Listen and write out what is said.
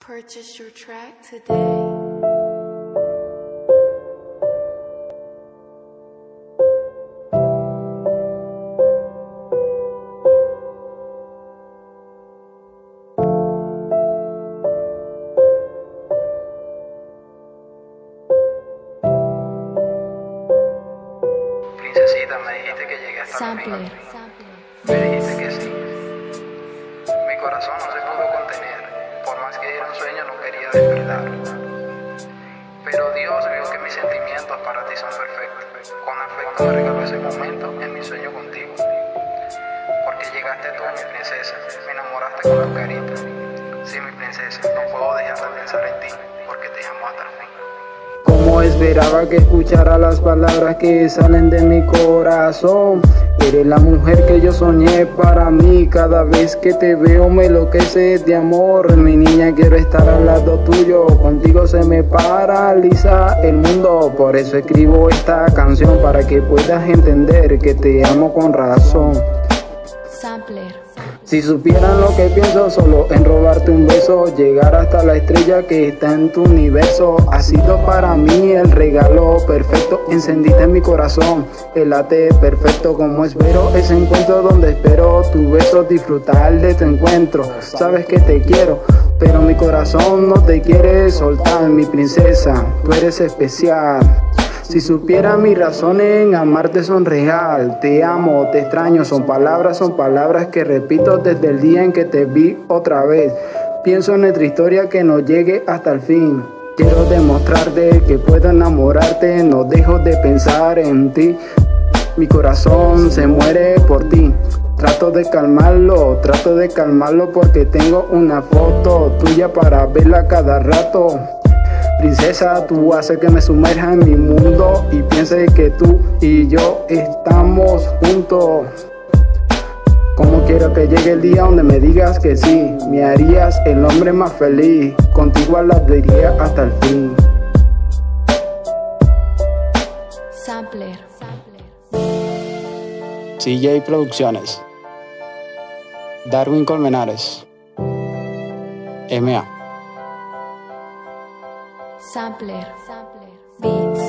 Purchase your track today. Princesita, me dijiste que llegué hasta la fin. Me dijiste que sí. Mi corazón no se pudo contener. Por más que era un sueño, no quería despertar. Pero Dios vio que mis sentimientos para ti son perfectos. Con afecto me regaló ese momento en mi sueño contigo. Porque llegaste tú, mi princesa. Me enamoraste con tu carita. Sí, mi princesa, no puedo dejar de pensar en ti, porque te amo hasta el fin. Como esperaba que escuchara las palabras que salen de mi corazón. Eres la mujer que yo soñé para mí. Cada vez que te veo me enloquece de amor. Mi niña, quiero estar al lado tuyo. Contigo se me paraliza el mundo. Por eso escribo esta canción, para que puedas entender que te amo con razón. Sampler. Si supieran lo que pienso solo en robarte un beso, llegar hasta la estrella que está en tu universo. Ha sido para mí el regalo perfecto, encendiste mi corazón, el late perfecto. Como espero ese encuentro donde espero tu beso, disfrutar de tu encuentro. Sabes que te quiero, pero mi corazón no te quiere soltar. Mi princesa, tú eres especial. Si supiera mi razón en amarte son real. Te amo, te extraño, son palabras que repito desde el día en que te vi otra vez. Pienso en nuestra historia que no llegue hasta el fin. Quiero demostrarte que puedo enamorarte, no dejo de pensar en ti. Mi corazón se muere por ti. Trato de calmarlo porque tengo una foto tuya para verla cada rato. Princesa, tú haces que me sumerja en mi mundo y piense que tú y yo estamos juntos. Como quiero que llegue el día donde me digas que sí, me harías el hombre más feliz, contigo hablaría hasta el fin. Sampler. CJ Producciones, Darwin Colmenares, MA. Sampler. Beats.